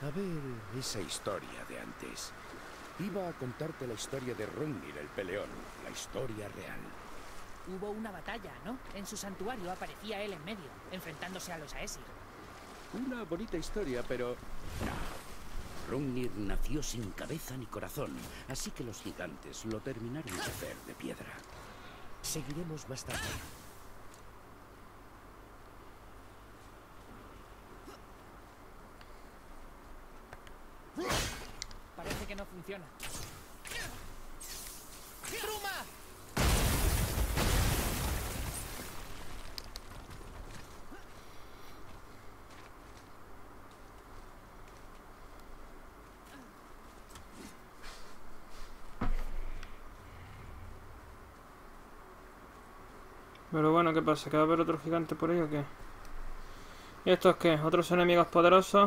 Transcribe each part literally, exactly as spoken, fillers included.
A ver, esa historia de antes. Iba a contarte la historia de Hrungnir el peleón, la historia real. Hubo una batalla, ¿no? En su santuario aparecía él en medio, enfrentándose a los Aesir. Una bonita historia, pero... no. Hrungnir nació sin cabeza ni corazón, así que los gigantes lo terminaron de hacer de piedra. Seguiremos más tarde. Parece que no funciona. ¡Truma! Pero bueno, ¿qué pasa? ¿Que va a haber otro gigante por ahí o qué? ¿Y estos qué? ¿Otros enemigos poderosos?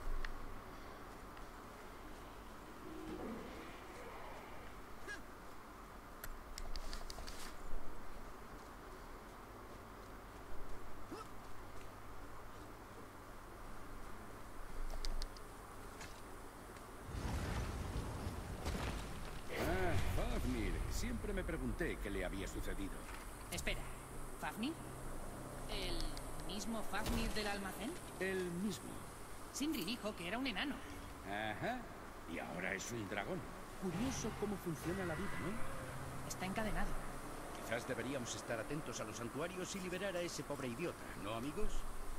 Ah, Fafnir. Siempre me pregunté qué le había sucedido. Espera, ¿Fafnir? ¿El mismo Fafnir del almacén? El mismo. Sindri dijo que era un enano. Ajá. Y ahora es un dragón. Curioso cómo funciona la vida, ¿no? Está encadenado. Quizás deberíamos estar atentos a los santuarios y liberar a ese pobre idiota, ¿no, amigos?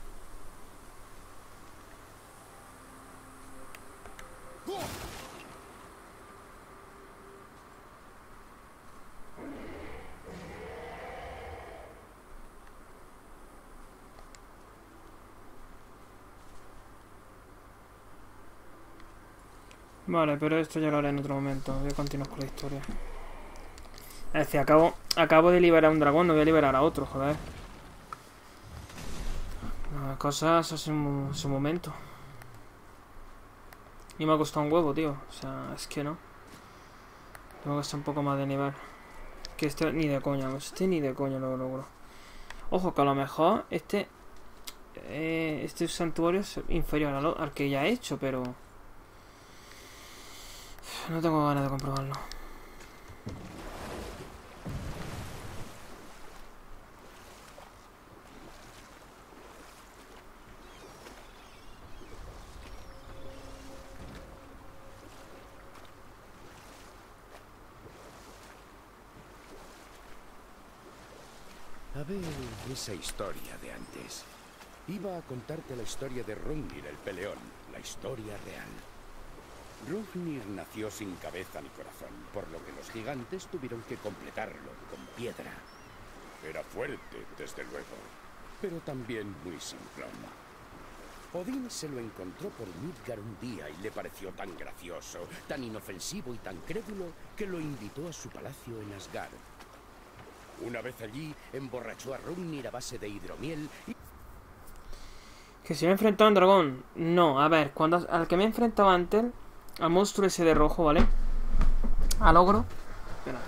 Vale, pero esto ya lo haré en otro momento. Voy a continuar con la historia. Es decir, acabo, acabo de liberar a un dragón, no voy a liberar a otro, joder. Las cosas hacen su, su momento. Y me ha costado un huevo, tío. O sea, es que no. Tengo que estar un poco más de nivel. Que este ni de coña, este ni de coña lo logro. Ojo, que a lo mejor este... Eh, este santuario es inferior al, al que ya he hecho, pero... no tengo ganas de comprobarlo. A ver, esa historia de antes. Iba a contarte la historia de Hrungnir el peleón, la historia real. Hrungnir nació sin cabeza ni corazón, por lo que los gigantes tuvieron que completarlo con piedra. Era fuerte, desde luego, pero también muy simplón. Odín se lo encontró por Midgard un día y le pareció tan gracioso, tan inofensivo y tan crédulo que lo invitó a su palacio en Asgard. Una vez allí, emborrachó a Hrungnir a base de hidromiel y... Que se me ha enfrentado a un dragón. No, a ver, cuando al que me he enfrentado antes, al monstruo ese de rojo, ¿vale? Al ogro. Espera.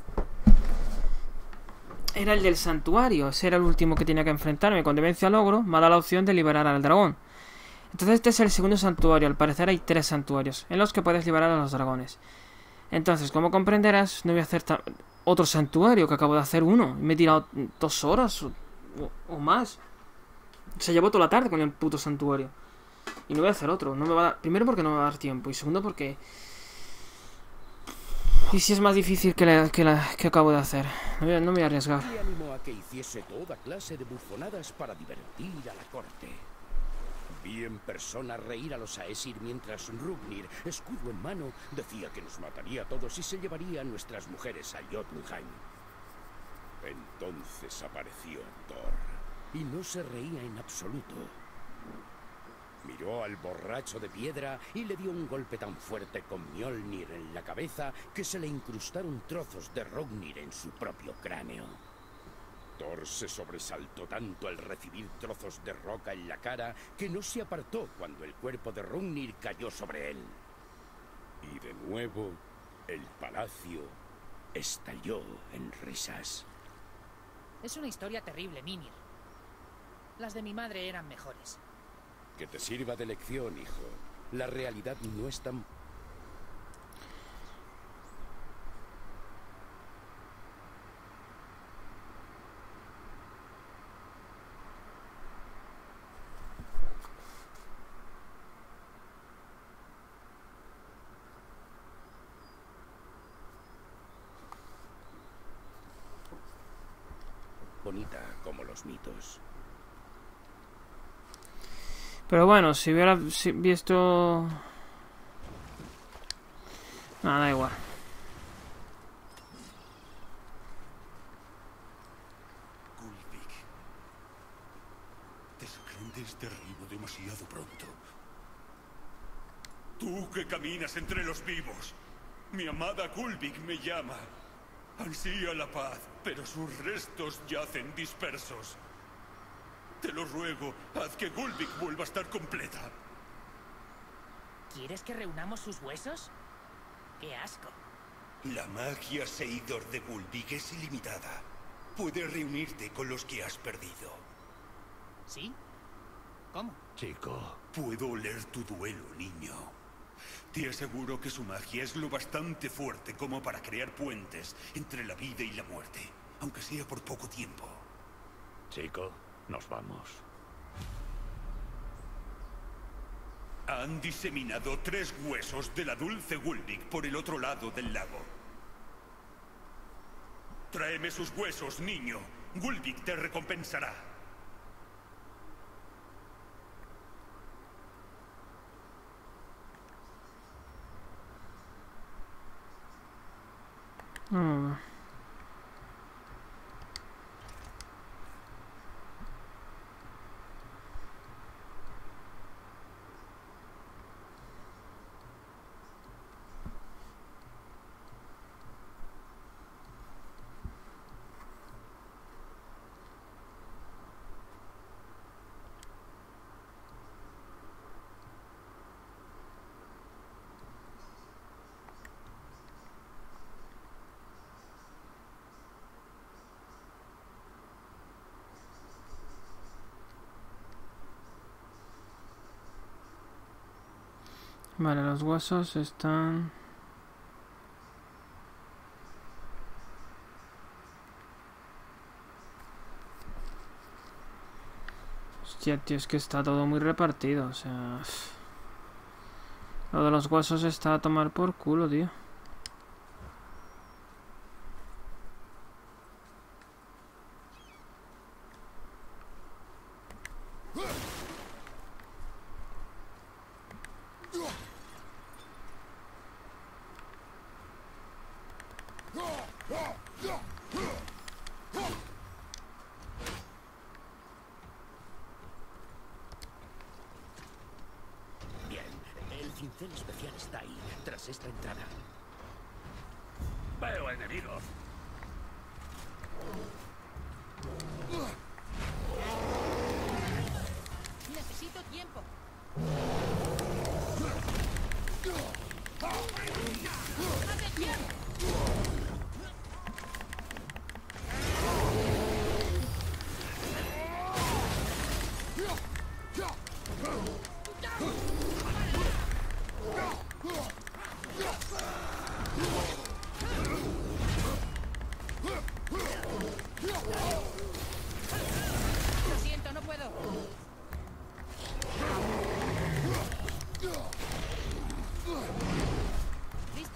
Era el del santuario. Ese era el último que tenía que enfrentarme. Cuando vencí al ogro, me ha dado la opción de liberar al dragón. Entonces este es el segundo santuario. Al parecer hay tres santuarios en los que puedes liberar a los dragones. Entonces, como comprenderás, no voy a hacer otro santuario, que acabo de hacer uno. Me he tirado dos horas o, o, o más. Se llevó toda la tarde con el puto santuario. Y no voy a hacer otro. No me va a dar... Primero porque no me va a dar tiempo. Y segundo porque... ¿Y si es más difícil que la que, la, que acabo de hacer? No voy, a, no me voy a arriesgar. Le animó a que hiciese toda clase de bufonadas para divertir a la corte. Vi en persona reír a los Aesir mientras Hrungnir, escudo en mano, decía que nos mataría a todos y se llevaría a nuestras mujeres a Jotunheim. Entonces apareció Thor. Y no se reía en absoluto. Miró al borracho de piedra y le dio un golpe tan fuerte con Mjolnir en la cabeza que se le incrustaron trozos de Hrungnir en su propio cráneo. Thor se sobresaltó tanto al recibir trozos de roca en la cara que no se apartó cuando el cuerpo de Hrungnir cayó sobre él. Y de nuevo, el palacio estalló en risas. Es una historia terrible, Mimir. Las de mi madre eran mejores. Que te sirva de lección, hijo. La realidad no es tan... bonita como los mitos. Pero bueno, si hubiera si visto... Nada, da igual. Gulvik, te sacarán de este reino demasiado pronto. Tú que caminas entre los vivos, mi amada Gulvik me llama. Ansía la paz, pero sus restos yacen dispersos. Te lo ruego, haz que Gulvik vuelva a estar completa. ¿Quieres que reunamos sus huesos? ¡Qué asco! La magia Seidor de Gulvik es ilimitada. Puedes reunirte con los que has perdido. ¿Sí? ¿Cómo? Chico. Puedo oler tu duelo, niño. Te aseguro que su magia es lo bastante fuerte como para crear puentes entre la vida y la muerte, aunque sea por poco tiempo. Chico, nos vamos. Han diseminado tres huesos de la dulce Gulvik por el otro lado del lago. Tráeme sus huesos, niño. Gulvik te recompensará. Mm. Vale, los huesos están... Hostia, tío, es que está todo muy repartido, o sea... Lo de los huesos está a tomar por culo, tío. Bien, el cincel especial está ahí, tras esta entrada. Veo enemigos. Necesito tiempo. ¡Atención! Lo siento, no puedo. Listo.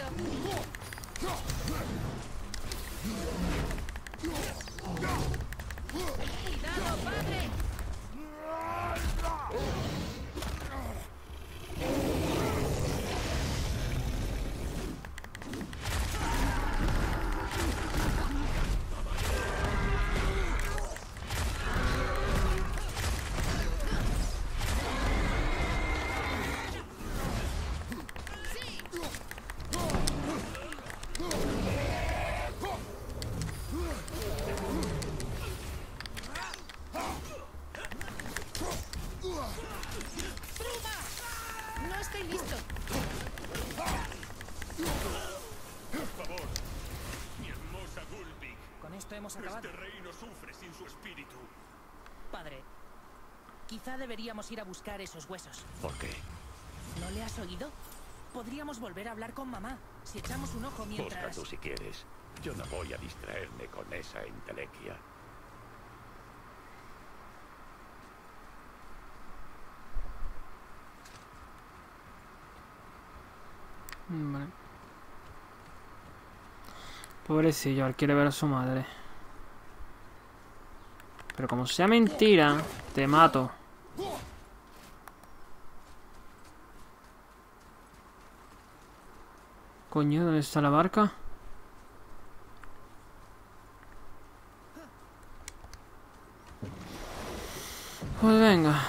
¡Cuidado, padre! ¡Bruma! No estoy listo. Por favor, mi hermosa Gulvik. Con esto hemos acabado. Este reino sufre sin su espíritu. Padre, quizá deberíamos ir a buscar esos huesos. ¿Por qué? ¿No le has oído? Podríamos volver a hablar con mamá si echamos un ojo mientras... Busca tú si quieres. Yo no voy a distraerme con esa entelequia. Vale. Pobrecillo, él quiere ver a su madre. Pero como sea mentira, te mato. Coño, ¿dónde está la barca? Pues venga.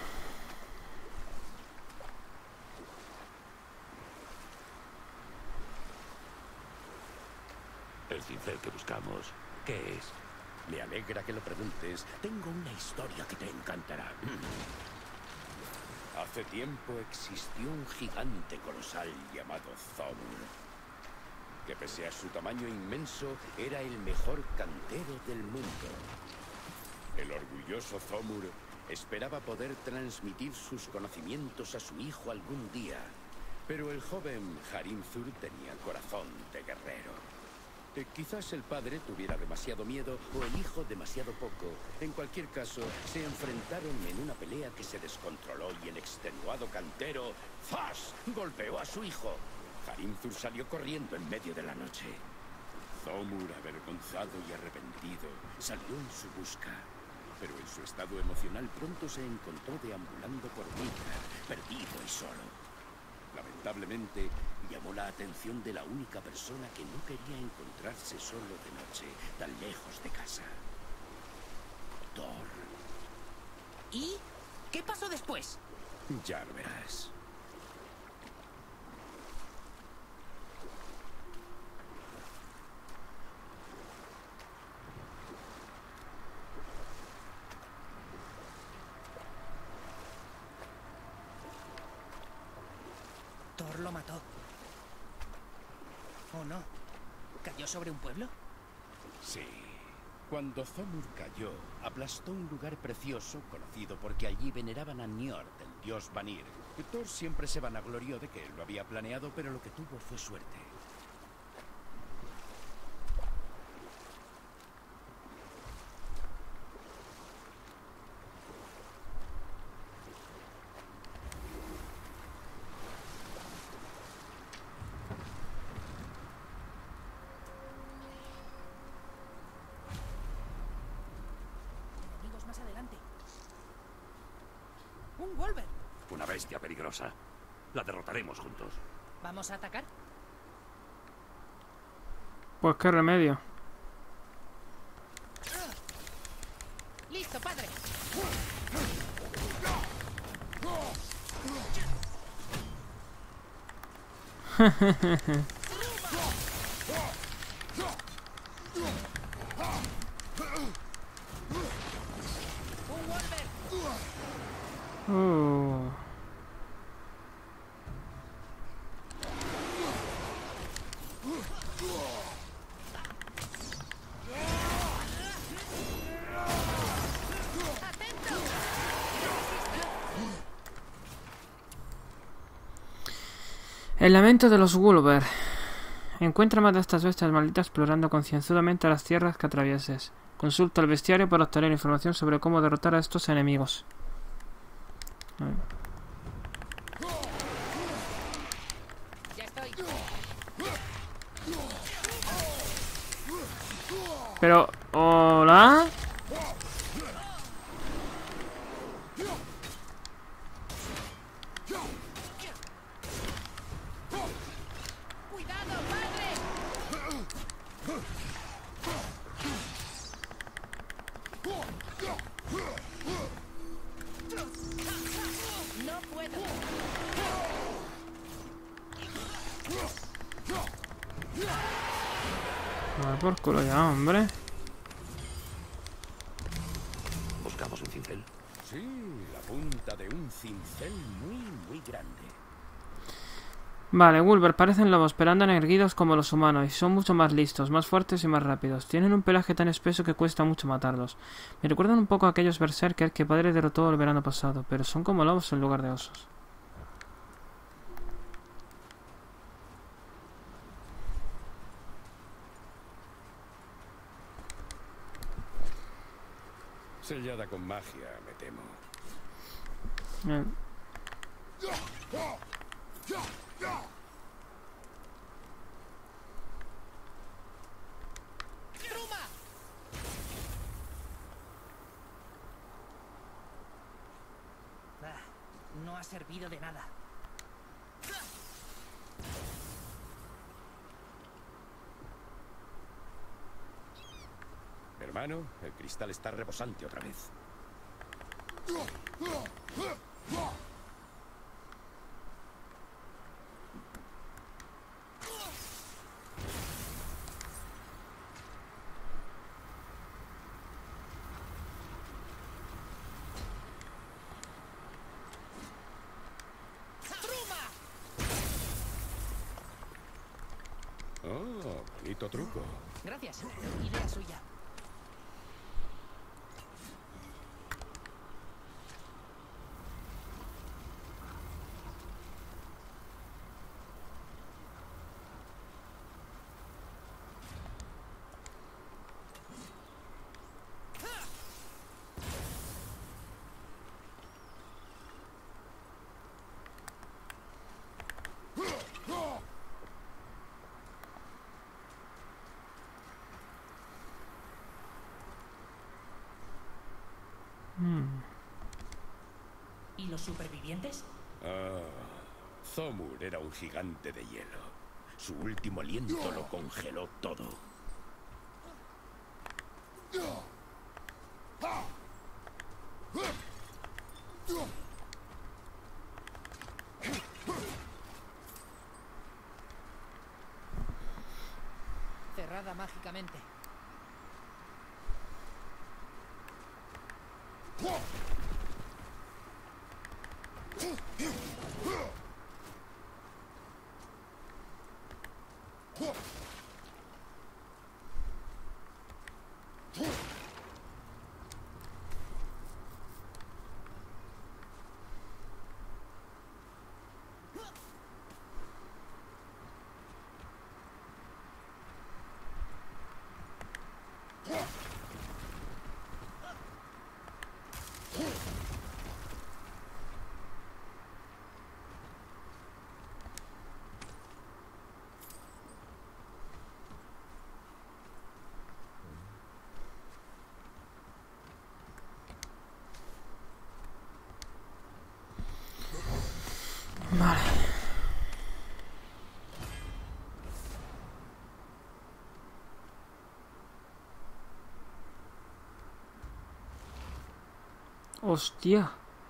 El cincel que buscamos, ¿qué es? Me alegra que lo preguntes. Tengo una historia que te encantará. Hace tiempo existió un gigante colosal llamado Thomur, que pese a su tamaño inmenso, era el mejor cantero del mundo. El orgulloso Thomur esperaba poder transmitir sus conocimientos a su hijo algún día, pero el joven Harimthur tenía corazón de guerrero. Eh, quizás el padre tuviera demasiado miedo o el hijo demasiado poco. En cualquier caso, se enfrentaron en una pelea que se descontroló y el extenuado cantero, ¡zas!, golpeó a su hijo. Harimthur salió corriendo en medio de la noche. Thomur, avergonzado y arrepentido, salió en su busca. Pero en su estado emocional pronto se encontró deambulando por Midgard, perdido y solo. Lamentablemente, llamó la atención de la única persona que no quería encontrarse solo de noche, tan lejos de casa. Thor. ¿Y qué pasó después? Ya lo verás. Thor lo mató. ¿O no? ¿Cayó sobre un pueblo? Sí. Cuando Thomur cayó, aplastó un lugar precioso conocido porque allí veneraban a Njord, el dios Vanir. Thor siempre se vanaglorió de que él lo había planeado, pero lo que tuvo fue suerte. Enemigos más adelante. ¡Un Wolver! Una bestia peligrosa. La derrotaremos juntos. ¿Vamos a atacar? Pues qué remedio. ¡Listo, padre! ¡Un Wolver! Uh. El lamento de los Wolver. Encuentra más de estas bestias malditas explorando concienzudamente las tierras que atravieses. Consulta el bestiario para obtener información sobre cómo derrotar a estos enemigos. Ya estoy. Pero, ¿hola? ¡Cuidado, padre! No puedo. A ver, por culo ya, hombre. ¿Buscamos un cincel? Sí, la punta de un cincel muy, muy grande. Vale, Wolver parecen lobos, pero andan erguidos como los humanos y son mucho más listos, más fuertes y más rápidos. Tienen un pelaje tan espeso que cuesta mucho matarlos. Me recuerdan un poco a aquellos berserker que padre derrotó el verano pasado, pero son como lobos en lugar de osos. Sellada con magia, me temo. Eh, ¡Truma! Ah, no ha servido de nada. Hermano, el cristal está rebosante otra vez. Oh, bonito truco. Gracias. Idea suya. ¿Y los supervivientes? Ah, Zomur era un gigante de hielo. Su último aliento lo congeló todo. Cerrada mágicamente. Vale. Hostia.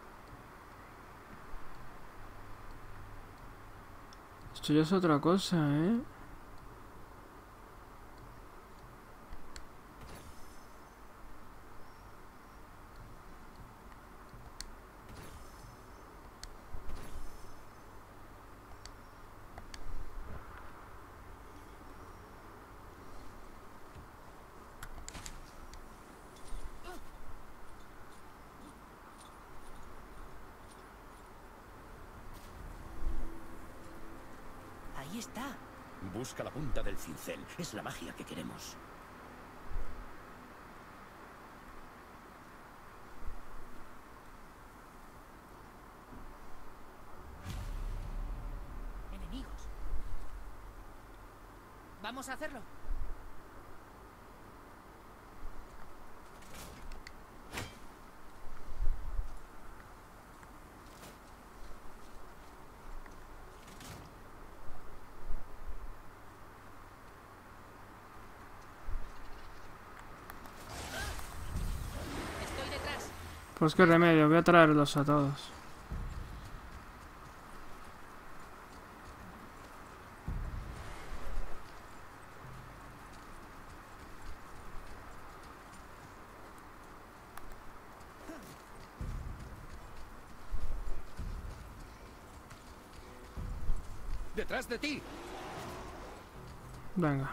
Esto ya es otra cosa, ¿eh? Ahí está. Busca la punta del cincel. Es la magia que queremos. Enemigos. Vamos a hacerlo. Estoy detrás. Pues qué remedio, voy a traerlos a todos. ¡Detrás de ti! Venga.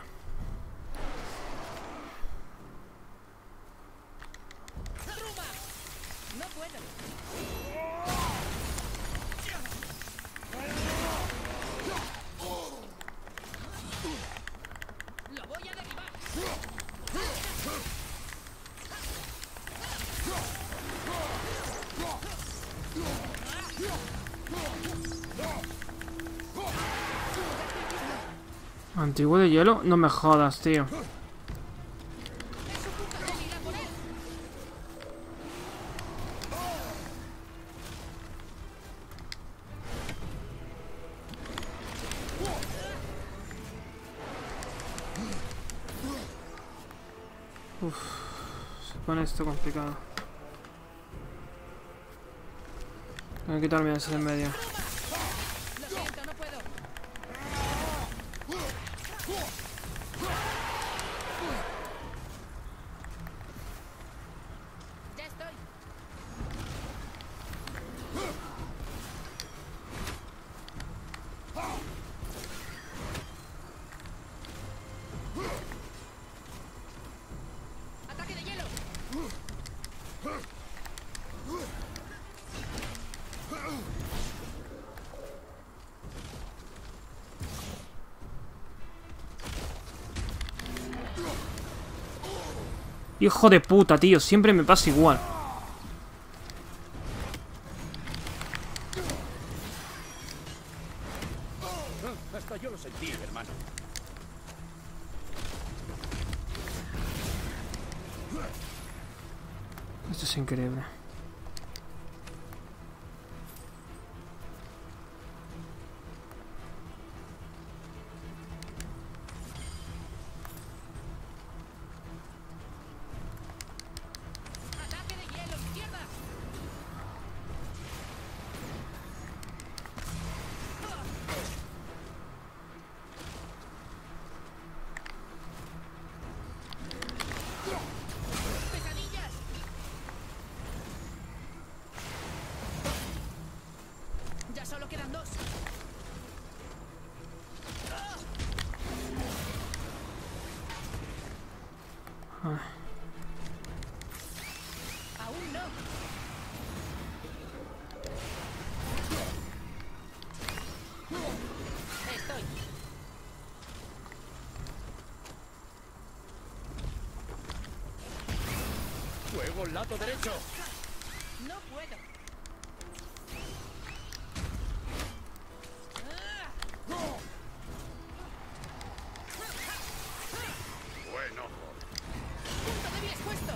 ¡Truma! No puedo. Lo voy a derribar. Antiguo de hielo, no me jodas, tío. Uf, se pone esto complicado. Tengo que quitarme ese en medio. Lo siento, no puedo. Ya estoy. Ataque de hielo. Hijo de puta, tío. Siempre me pasa igual. Ah, hasta yo lo sentí, hermano. Esto es increíble. Ataque de hielo, izquierda. Pesadillas. Ya solo quedan dos. Aún no. Estoy. Fuego, lado derecho. No puedo. Bueno, Punto débil expuesto.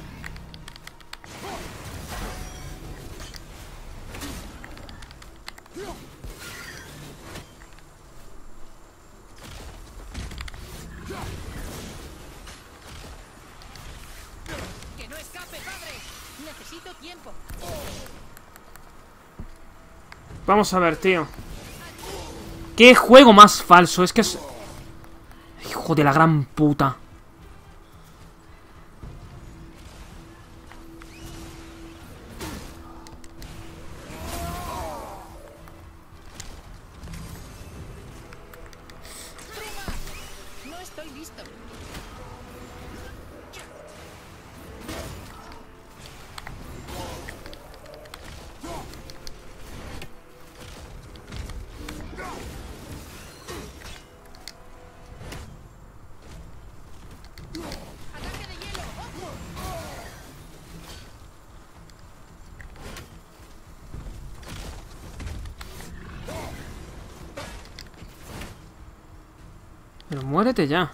Que no escape, padre. Necesito tiempo. Vamos a ver, tío. ¿Qué juego más falso? Es que es... Hijo de la gran puta. No estoy listo. Ataque de hielo. ¡Ojo! Pero muérete ya.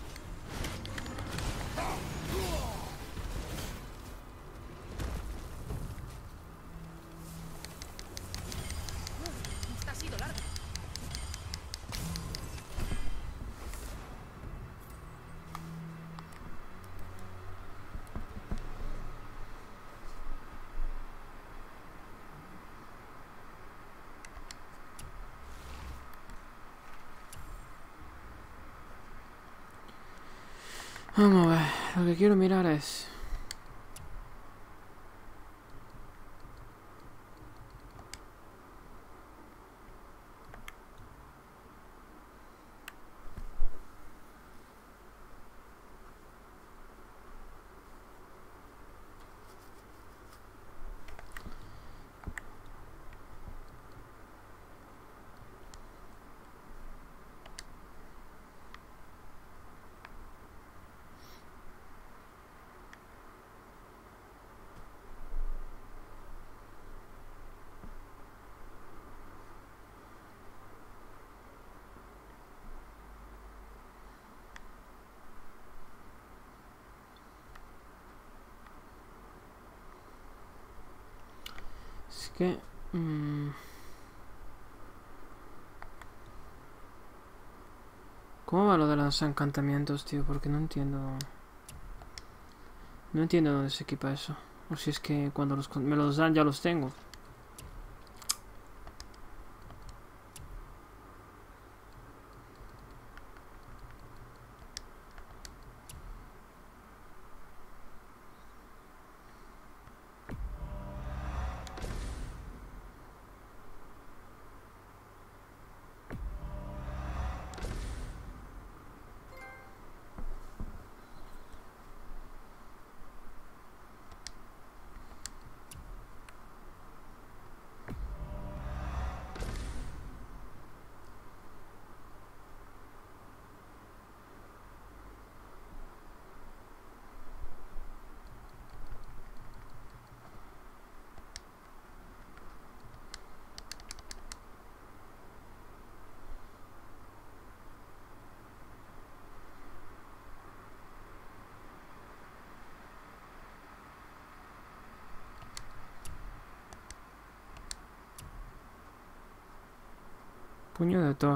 Esta ha sido larga. Vamos a ver. Lo que quiero mirar es... que... Mmm, ¿cómo va lo de los encantamientos, tío? Porque no entiendo... No entiendo dónde se equipa eso. O si es que cuando los, me los dan ya los tengo. Puño de Thor.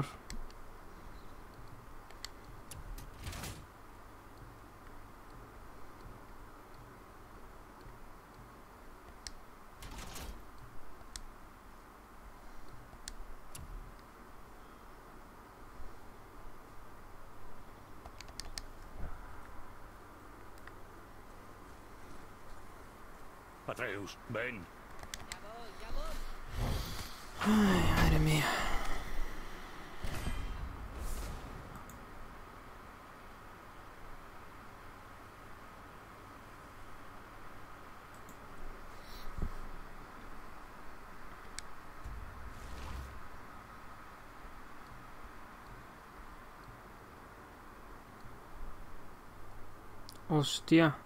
Atreus, ven. Ay, madre mía. Hostia.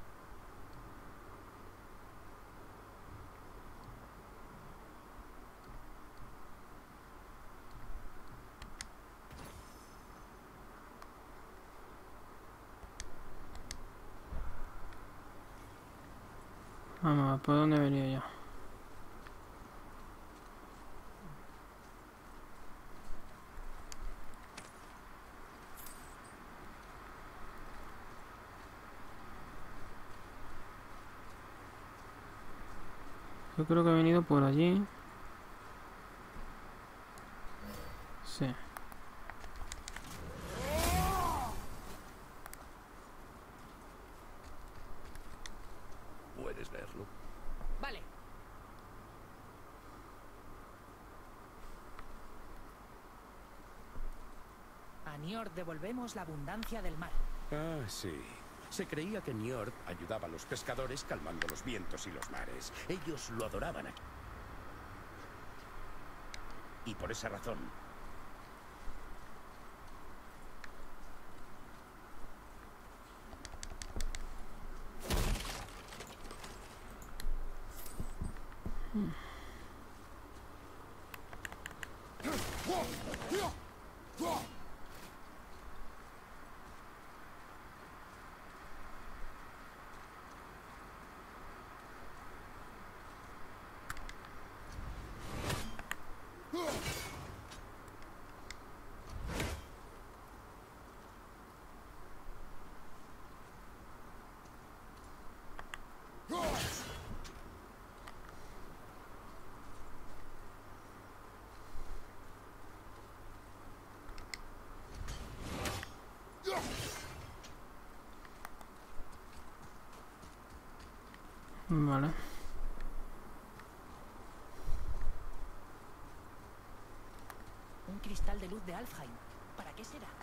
Vamos, ¿por dónde venía yo? Yo creo que he venido por allí. Sí. ¿Puedes verlo? Vale. A Niord devolvemos la abundancia del mar. Ah, sí. Se creía que Njord ayudaba a los pescadores calmando los vientos y los mares. Ellos lo adoraban aquí. Y por esa razón... Vale. Un cristal de luz de Alfheim. ¿Para qué será?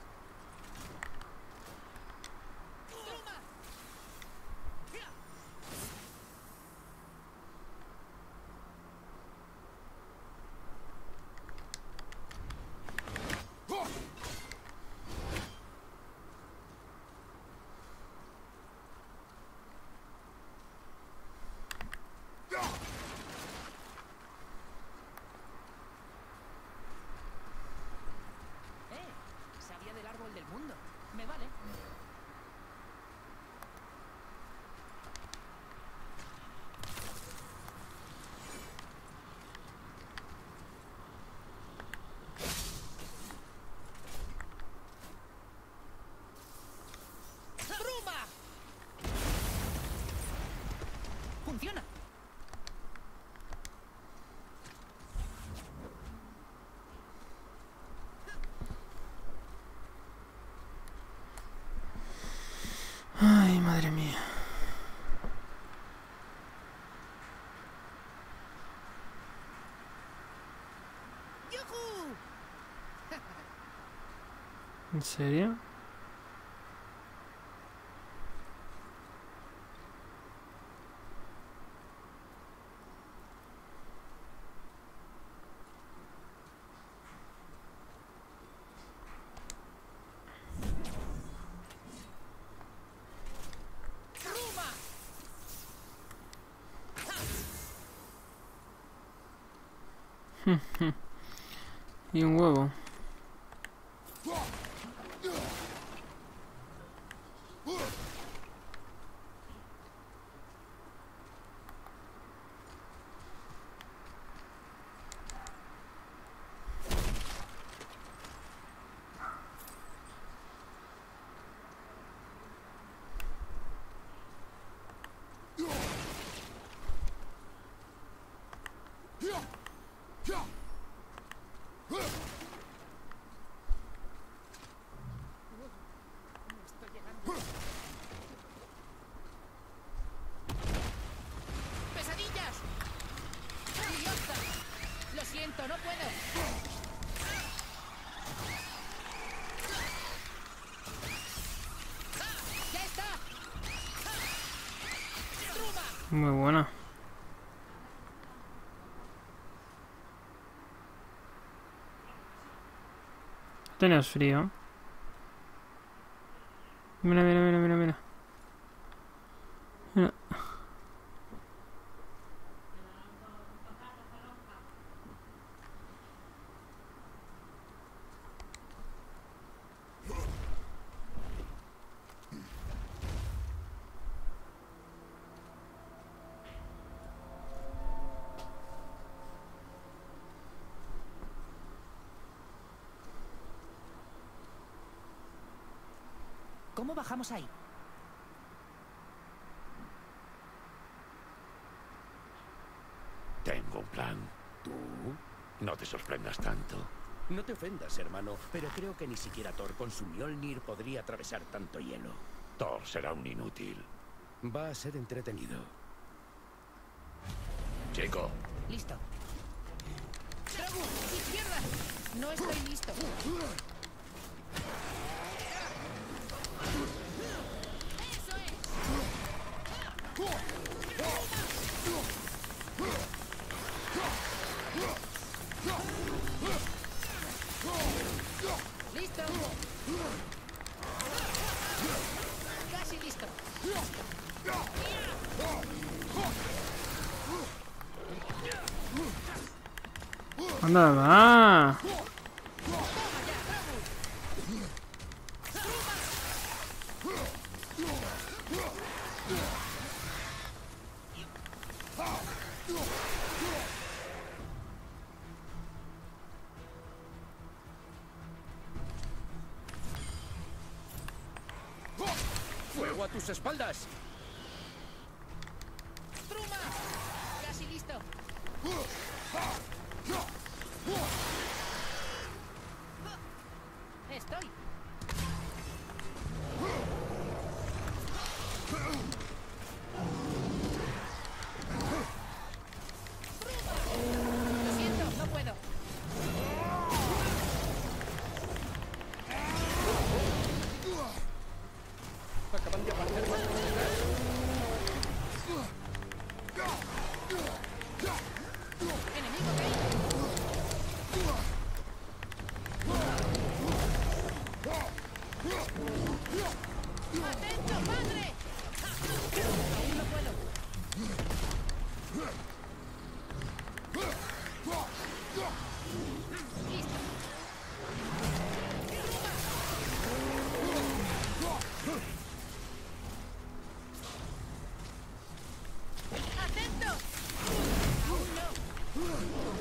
Del mundo. Me vale. ¡Yujú! ¿En serio? Y un huevo. ¡Pesadillas! ¡Furiosa! Lo siento, no puedo. ¡Ya está! ¡Truma! Muy buena. Tenías frío. Mira, mira, mira, mira, mira. Mira. ¿Cómo bajamos ahí? Tengo un plan. ¿Tú? No te sorprendas tanto. No te ofendas, hermano, pero creo que ni siquiera Thor con su Mjolnir podría atravesar tanto hielo. Thor será un inútil. Va a ser entretenido. Chico, Listo. ¡Dragu! ¡Izquierda! No estoy listo. ¡Eso es! ¡Listo! ¡Casi listo! Anda, va. ¡Fuego a tus espaldas! ¡Truma! ¡Casi listo! Estoy. Lo siento, no puedo. Acaban de aparecer más cosas. Enemigo caído. ¡Atento, padre! Aún no puedo. Listo. ¡Atento! Aún no.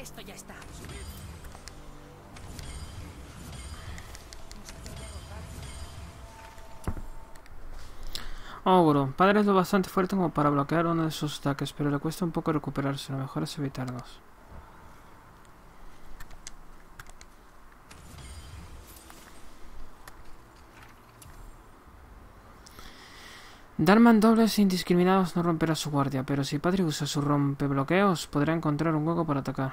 Esto ya está. Ogro. Padre es lo bastante fuerte como para bloquear uno de sus ataques, pero le cuesta un poco recuperarse. Lo mejor es evitarlos. Dar mandobles indiscriminados no romperá su guardia, pero si Padre usa su rompebloqueos, podrá encontrar un hueco para atacar.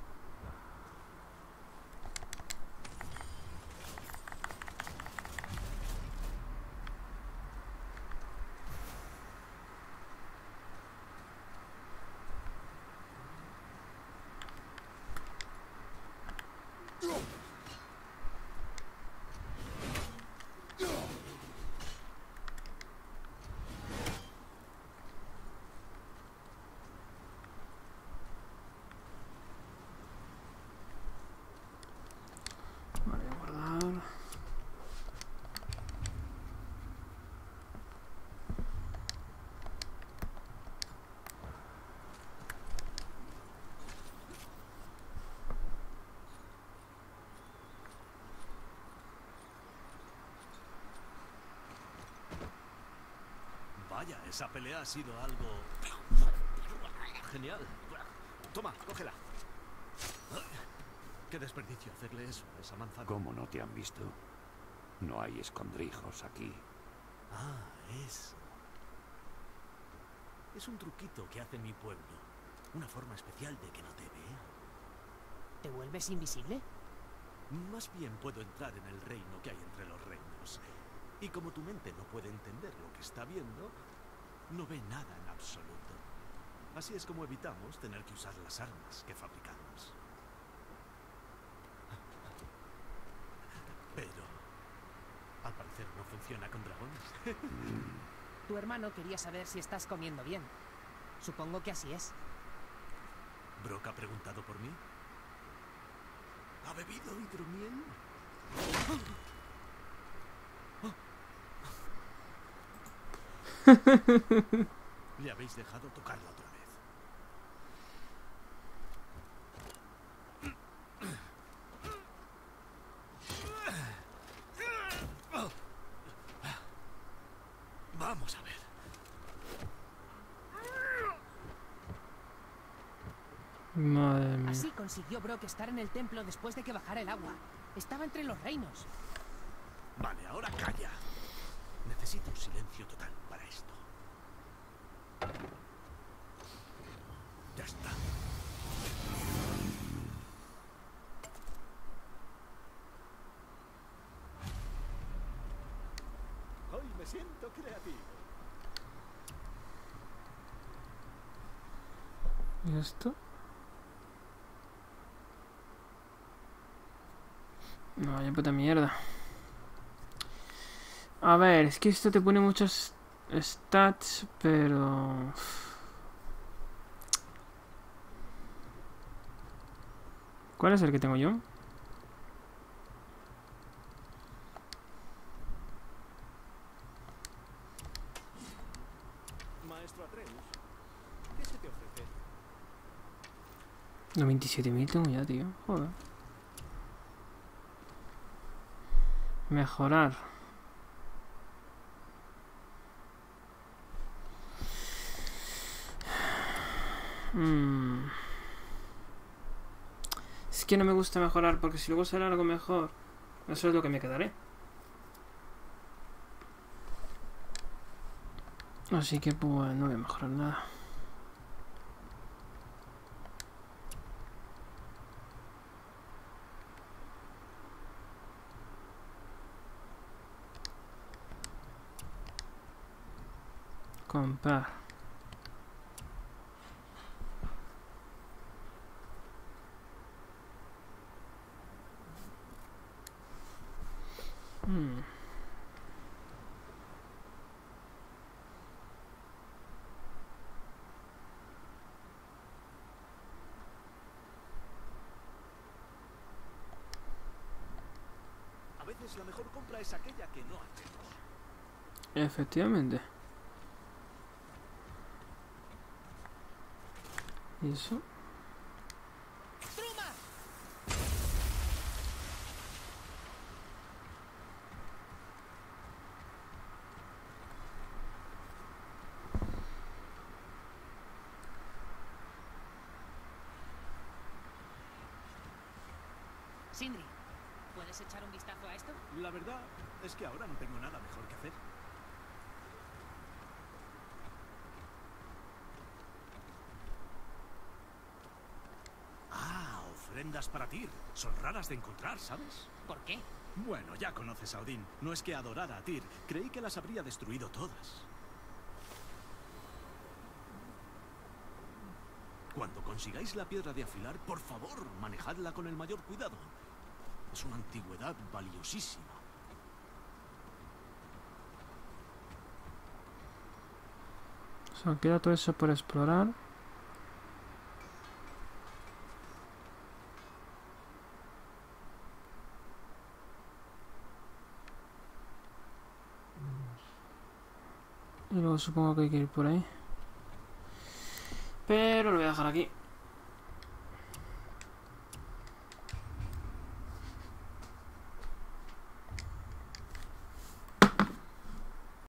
Vaya, esa pelea ha sido algo... genial. Toma, cógela. Qué desperdicio hacerle eso a esa manzana. ¿Cómo no te han visto? No hay escondrijos aquí. Ah, eso. Es un truquito que hace mi pueblo. Una forma especial de que no te vea. ¿Te vuelves invisible? Más bien puedo entrar en el reino que hay entre los reinos. Y como tu mente no puede entender lo que está viendo, no ve nada en absoluto. Así es como evitamos tener que usar las armas que fabricamos. Pero, al parecer no funciona con dragones. Tu hermano quería saber si estás comiendo bien. Supongo que así es. ¿Brock ha preguntado por mí? ¿Ha bebido hidromiel? Le habéis dejado tocarlo otra vez. Vamos a ver. Madre mía. Así consiguió Brock estar en el templo después de que bajara el agua. Estaba entre los reinos. Vale, ahora calla. Necesito un silencio total para esto. Ya está. Hoy me siento creativo. ¿Y esto? No, vaya puta mierda. A ver, es que esto te pone muchos stats, pero... ¿Cuál es el que tengo yo? Maestro Atreus, ¿qué se te ofrece? No, veintisiete mil tengo ya, tío. Joder. Mejorar. Mm. Es que no me gusta mejorar, porque si luego sale algo mejor, eso es lo que me quedaré. Así que pues no voy a mejorar nada. Comprar. Hmm. A veces la mejor compra es aquella que no hacemos. Efectivamente. ¿Y eso? Sindri, ¿puedes echar un vistazo a esto? La verdad es que ahora no tengo nada mejor que hacer. Ah, ofrendas para Tyr. Son raras de encontrar, ¿sabes? ¿Por qué? Bueno, ya conoces a Odín. No es que adorara a Tyr. Creí que las habría destruido todas. Cuando consigáis la piedra de afilar, por favor, manejadla con el mayor cuidado. Es una antigüedad valiosísima. O sea, queda todo eso por explorar. Y luego supongo que hay que ir por ahí. Pero lo voy a dejar aquí.